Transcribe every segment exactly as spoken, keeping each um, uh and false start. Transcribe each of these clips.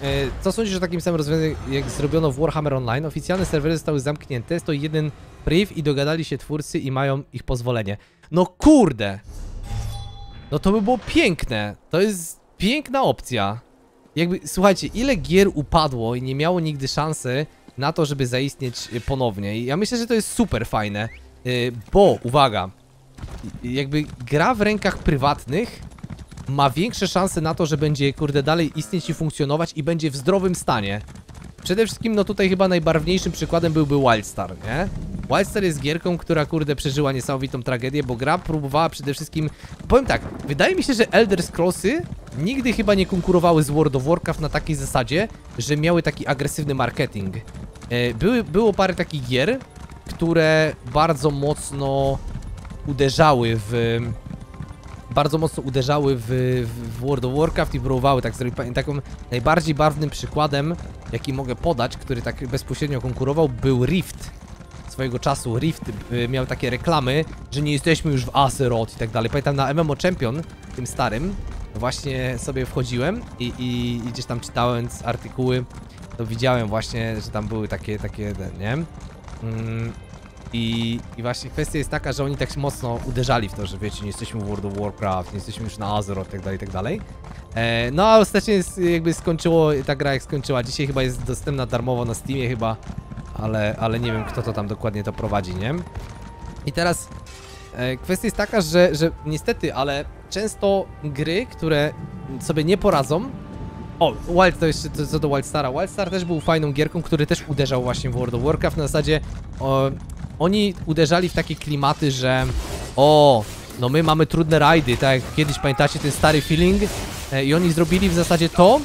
Co sądzisz o takim samym rozwiązaniu, jak zrobiono w Warhammer Online? Oficjalne serwery zostały zamknięte, jest to jeden priv i dogadali się twórcy i mają ich pozwolenie. No kurde! No to by było piękne. To jest piękna opcja. Jakby, słuchajcie, ile gier upadło i nie miało nigdy szansy na to, żeby zaistnieć ponownie. I ja myślę, że to jest super fajne, bo, uwaga, jakby gra w rękach prywatnych ma większe szanse na to, że będzie, kurde, dalej istnieć i funkcjonować i będzie w zdrowym stanie. Przede wszystkim, no tutaj chyba najbarwniejszym przykładem byłby Wildstar, nie? Wildstar jest gierką, która, kurde, przeżyła niesamowitą tragedię, bo gra próbowała przede wszystkim... Powiem tak, wydaje mi się, że Elder Scrollsy nigdy chyba nie konkurowały z World of Warcraft na takiej zasadzie, że miały taki agresywny marketing. Były, było parę takich gier, które bardzo mocno uderzały w... bardzo mocno uderzały w, w World of Warcraft i próbowały tak zrobić. Takim najbardziej barwnym przykładem, jaki mogę podać, który tak bezpośrednio konkurował, był Rift. Swojego czasu Rift y, miał takie reklamy, że nie jesteśmy już w Azeroth i tak dalej. Pamiętam na M M O Champion, tym starym, właśnie sobie wchodziłem i, i, i gdzieś tam czytając artykuły, to widziałem właśnie, że tam były takie, takie, nie? Mm. I, I właśnie kwestia jest taka, że oni tak mocno uderzali w to, że wiecie, nie jesteśmy w World of Warcraft, nie jesteśmy już na Azeroth i tak dalej, i tak dalej. E, no a ostatecznie jest, jakby skończyło, ta gra jak skończyła. Dzisiaj chyba jest dostępna darmowo na Steamie chyba, ale, ale nie wiem, kto to tam dokładnie to prowadzi, nie? I teraz e, kwestia jest taka, że, że niestety, ale często gry, które sobie nie poradzą. O, Wild, to jeszcze co do Wildstara. Wildstar też był fajną gierką, który też uderzał właśnie w World of Warcraft. Na zasadzie o, oni uderzali w takie klimaty, że o, no my mamy trudne rajdy, tak jak kiedyś pamiętacie ten stary feeling e, i oni zrobili w zasadzie to,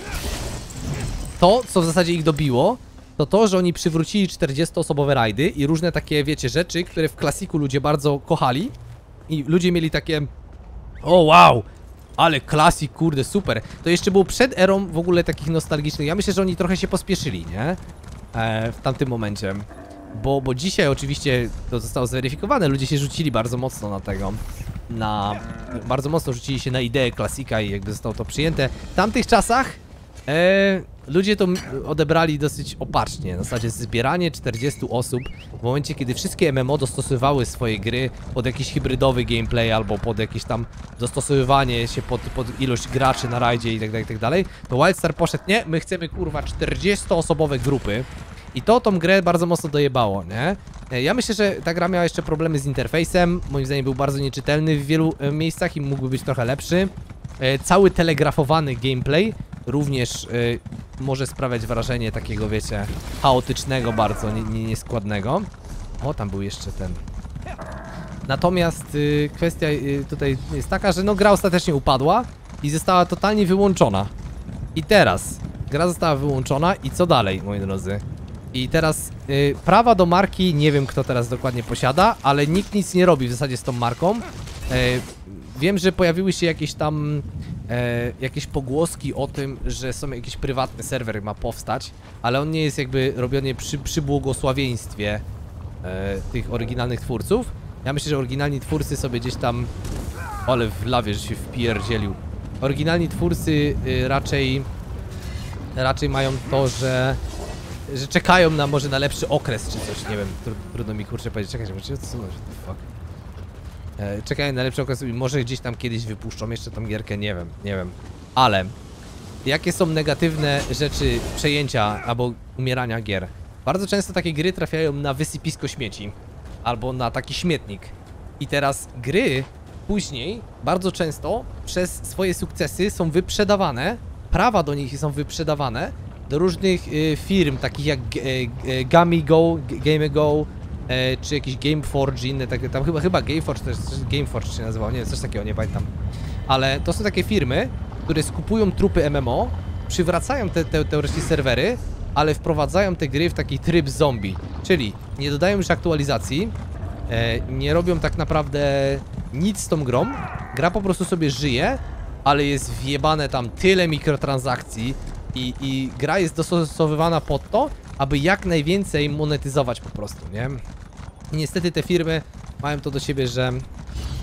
to co w zasadzie ich dobiło, to to, że oni przywrócili czterdziestoosobowe rajdy i różne takie, wiecie, rzeczy, które w klasiku ludzie bardzo kochali i ludzie mieli takie, o wow, ale klasik, kurde, super. To jeszcze było przed erą w ogóle takich nostalgicznych. Ja myślę, że oni trochę się pospieszyli, nie? E, w tamtym momencie. Bo, bo dzisiaj oczywiście to zostało zweryfikowane. Ludzie się rzucili bardzo mocno na tego. Na... Bardzo mocno rzucili się na ideę klasika i jakby zostało to przyjęte. W tamtych czasach e, ludzie to odebrali dosyć opatrznie. Na zasadzie zbieranie czterdziestu osób w momencie, kiedy wszystkie M M O dostosowywały swoje gry pod jakiś hybrydowy gameplay albo pod jakieś tam dostosowywanie się pod, pod ilość graczy na rajdzie i tak dalej, i tak dalej, to Wildstar poszedł, nie, my chcemy kurwa czterdziestoosobowe grupy. I to tą grę bardzo mocno dojebało, nie? Ja myślę, że ta gra miała jeszcze problemy z interfejsem. Moim zdaniem był bardzo nieczytelny w wielu e, miejscach i mógłby być trochę lepszy. E, cały telegrafowany gameplay również e, może sprawiać wrażenie takiego, wiecie, chaotycznego bardzo, nie, nie, nieskładnego. O, tam był jeszcze ten. Natomiast y, kwestia y, tutaj jest taka, że no gra ostatecznie upadła i została totalnie wyłączona. I teraz gra została wyłączona i co dalej, moi drodzy? I teraz y, prawa do marki nie wiem, kto teraz dokładnie posiada, ale nikt nic nie robi w zasadzie z tą marką. Y, wiem, że pojawiły się jakieś tam y, jakieś pogłoski o tym, że są jakiś prywatny serwer ma powstać, ale on nie jest jakby robiony przy, przy błogosławieństwie y, tych oryginalnych twórców. Ja myślę, że oryginalni twórcy sobie gdzieś tam... Ale w lawie, że się wpierdzielił. Oryginalni twórcy y, raczej... Raczej mają to, że... Że czekają na może na lepszy okres czy coś, nie wiem, tr trudno mi kurczę powiedzieć, czekajcie, może co, what the fuck. E, czekają na lepszy okres i może gdzieś tam kiedyś wypuszczą jeszcze tą gierkę, nie wiem, nie wiem. Ale jakie są negatywne rzeczy przejęcia albo umierania gier? Bardzo często takie gry trafiają na wysypisko śmieci albo na taki śmietnik. I teraz gry później bardzo często przez swoje sukcesy są wyprzedawane, prawa do nich są wyprzedawane do różnych y, firm, takich jak y, y, Gamigo, GameGo, y, czy jakiś Gameforge, inne takie, tam chyba, chyba Gameforge też, Gameforge się nazywał, nie wiem, coś takiego, nie pamiętam. Ale to są takie firmy, które skupują trupy M M O, przywracają te, te teoretycznie serwery, ale wprowadzają te gry w taki tryb zombie, czyli nie dodają już aktualizacji, y, nie robią tak naprawdę nic z tą grą, gra po prostu sobie żyje, ale jest wjebane tam tyle mikrotransakcji, I, I gra jest dostosowywana pod to, aby jak najwięcej monetyzować po prostu, nie? I niestety te firmy mają to do siebie, że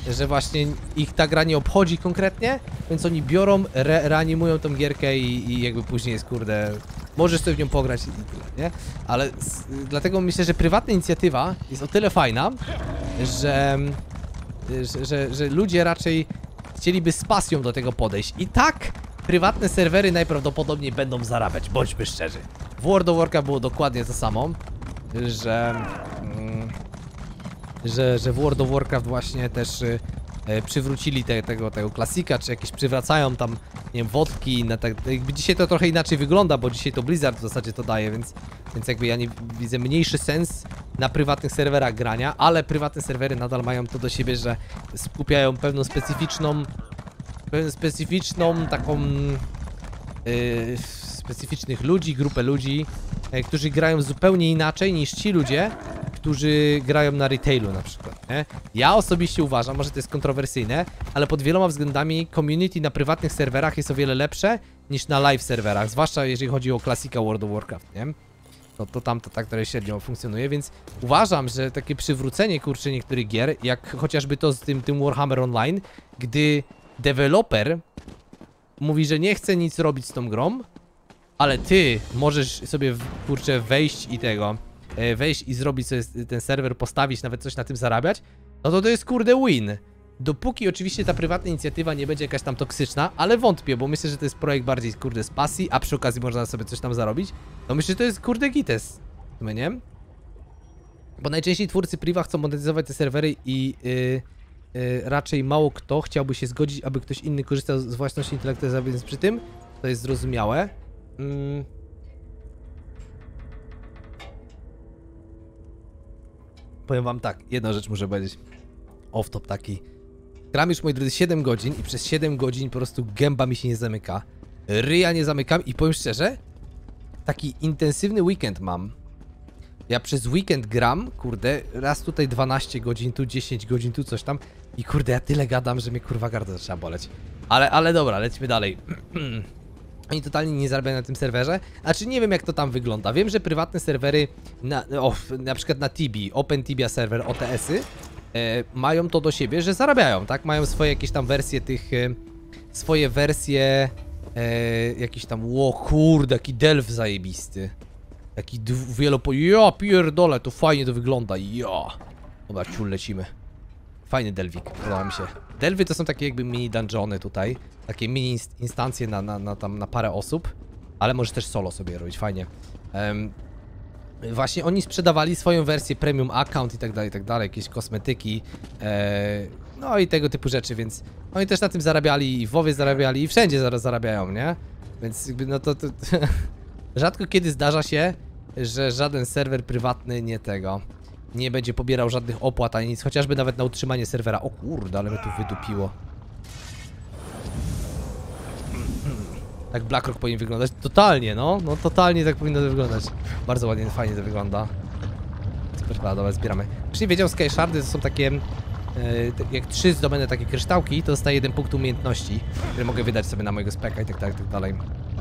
że właśnie ich ta gra nie obchodzi konkretnie, więc oni biorą, re reanimują tą gierkę i, i jakby później jest, kurde, możesz sobie w nią pograć i tyle, nie? Ale z, dlatego myślę, że prywatna inicjatywa jest o tyle fajna, że, że, że, że ludzie raczej chcieliby z pasją do tego podejść. I tak prywatne serwery najprawdopodobniej będą zarabiać, bądźmy szczerzy. W World of Warcraft było dokładnie to samo, że... Mm, Że, że w World of Warcraft właśnie też y, y, przywrócili te, tego, tego klasika, czy jakieś przywracają tam, nie wiem, wodki, na tak, jakby dzisiaj to trochę inaczej wygląda, bo dzisiaj to Blizzard w zasadzie to daje, więc, więc jakby ja nie widzę mniejszy sens na prywatnych serwerach grania, ale prywatne serwery nadal mają to do siebie, że skupiają pewną specyficzną, pewną specyficzną taką, y, specyficznych ludzi, grupę ludzi, y, którzy grają zupełnie inaczej niż ci ludzie, którzy grają na retailu na przykład, nie? Ja osobiście uważam, może to jest kontrowersyjne, ale pod wieloma względami community na prywatnych serwerach jest o wiele lepsze niż na live serwerach, zwłaszcza jeżeli chodzi o klasika World of Warcraft, nie? No to tam to tak trochę średnio funkcjonuje, więc uważam, że takie przywrócenie, kurczę, niektórych gier, jak chociażby to z tym, tym Warhammer Online, gdy deweloper mówi, że nie chce nic robić z tą grą, ale ty możesz sobie, kurczę, wejść i tego... wejść i zrobić sobie ten serwer, postawić, nawet coś na tym zarabiać, no to to jest, kurde, win. Dopóki oczywiście ta prywatna inicjatywa nie będzie jakaś tam toksyczna, ale wątpię, bo myślę, że to jest projekt bardziej, kurde, z pasji, a przy okazji można sobie coś tam zarobić, no myślę, że to jest, kurde, gites, nie? Bo najczęściej twórcy priva chcą monetyzować te serwery i yy, yy, raczej mało kto chciałby się zgodzić, aby ktoś inny korzystał z własności intelektualnej, więc przy tym to jest zrozumiałe. Yy. Powiem wam tak, jedna rzecz muszę powiedzieć. Off-top taki. Gram już, moi drodzy, siedem godzin i przez siedem godzin po prostu gęba mi się nie zamyka. Ryja nie zamykam i powiem szczerze, taki intensywny weekend mam. Ja przez weekend gram, kurde, raz tutaj dwanaście godzin, tu dziesięć godzin, tu coś tam. I kurde, ja tyle gadam, że mnie kurwa gardło zaczyna boleć. Ale, ale dobra, lecimy dalej. Oni totalnie nie zarabiają na tym serwerze. Znaczy nie wiem, jak to tam wygląda. Wiem, że prywatne serwery, na, o, na przykład na Tibi, OpenTibia serwer, O T S-y, e, mają to do siebie, że zarabiają, tak? Mają swoje jakieś tam wersje tych, e, swoje wersje, e, jakiś tam, ło kurde, jaki delf zajebisty. Taki wielopo... Ja pierdolę, to fajnie to wygląda, ja. Dobra, ciul, lecimy. Fajny delwik, podoba mi się. Delwy to są takie jakby mini dungeony tutaj. Takie mini inst instancje na, na, na, tam, na parę osób. Ale możesz też solo sobie robić, fajnie. Um, właśnie oni sprzedawali swoją wersję premium account i tak dalej, i tak dalej. Jakieś kosmetyki. E, no i tego typu rzeczy, więc oni też na tym zarabiali i w WoWie zarabiali i wszędzie zaraz zarabiają, nie? Więc jakby no to... to, to rzadko kiedy zdarza się, że żaden serwer prywatny nie tego... nie będzie pobierał żadnych opłat ani nic, chociażby nawet na utrzymanie serwera. O kurde, ale mnie tu wydupiło. Tak BlackRock powinien wyglądać. Totalnie, no. No totalnie tak powinno to wyglądać. Bardzo ładnie, fajnie to wygląda. Super, dobra, zbieramy. Ktoś nie wiedział, Sky Shardy to są takie... Yy, jak trzy zdobędę takie kryształki, to dostaję jeden punkt umiejętności, który mogę wydać sobie na mojego speka i tak dalej, i tak dalej.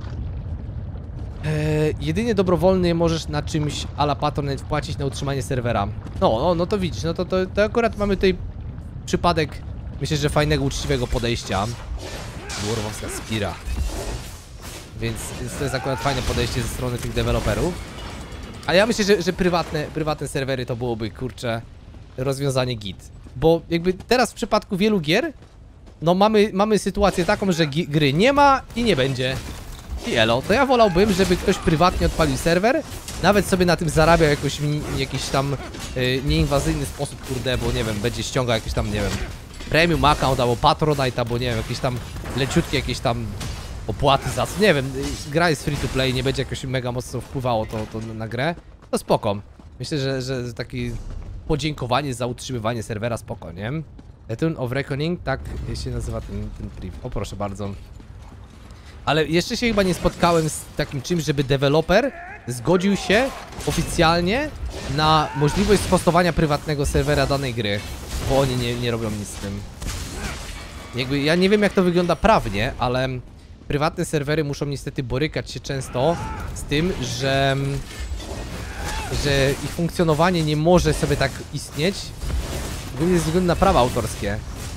Eee, jedynie dobrowolny możesz na czymś a la Patronite wpłacić na utrzymanie serwera. No, no, no to widzisz, no to, to, to akurat mamy tutaj przypadek, myślę, że fajnego, uczciwego podejścia. Dwarwowska Spira. Więc, więc to jest akurat fajne podejście ze strony tych deweloperów. A ja myślę, że, że prywatne, prywatne serwery to byłoby, kurczę, rozwiązanie git. Bo jakby teraz w przypadku wielu gier, no mamy, mamy sytuację taką, że gry nie ma i nie będzie. I elo, to ja wolałbym, żeby ktoś prywatnie odpalił serwer, nawet sobie na tym zarabiał jakoś jakiś tam yy, nieinwazyjny sposób, kurde, bo nie wiem, będzie ściągał jakiś tam, nie wiem, premium account albo Patronite, albo nie wiem, jakieś tam leciutkie jakieś tam opłaty za co, nie wiem, gra jest free to play, nie będzie jakoś mega mocno wpływało to, to na grę, to spoko. Myślę, że, że takie podziękowanie za utrzymywanie serwera spoko, nie? Return of Reckoning, tak się nazywa ten, ten priv. O proszę bardzo. Ale jeszcze się chyba nie spotkałem z takim czymś, żeby deweloper zgodził się oficjalnie na możliwość sprostowania prywatnego serwera danej gry. Bo oni nie, nie robią nic z tym. Jakby ja nie wiem, jak to wygląda prawnie, ale prywatne serwery muszą niestety borykać się często z tym, że, że ich funkcjonowanie nie może sobie tak istnieć, głównie ze względu na prawa autorskie.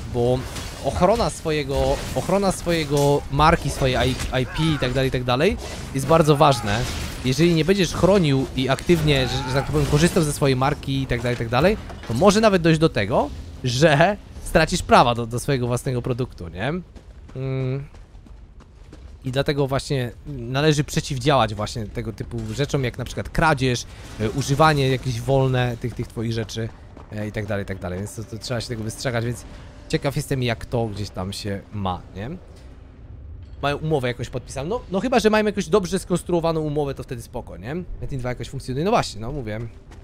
bo ochrona swojego, ochrona swojego marki, swojej I P i tak dalej, i tak dalej jest bardzo ważne. Jeżeli nie będziesz chronił i aktywnie, że, że tak powiem, korzystał ze swojej marki i tak dalej, i tak dalej, to może nawet dojść do tego, że stracisz prawa do, do swojego własnego produktu, nie? Mm. I dlatego właśnie należy przeciwdziałać właśnie tego typu rzeczom, jak na przykład kradzież, y, używanie jakieś wolne tych, tych twoich rzeczy y, i tak dalej, i tak dalej, więc to, to trzeba się tego wystrzegać, więc ciekaw jestem, jak to gdzieś tam się ma, nie? Mają umowę jakoś podpisaną, no, no chyba, że mają jakąś dobrze skonstruowaną umowę, to wtedy spoko, nie? Metin dwa jakoś funkcjonuje, no właśnie, no mówię.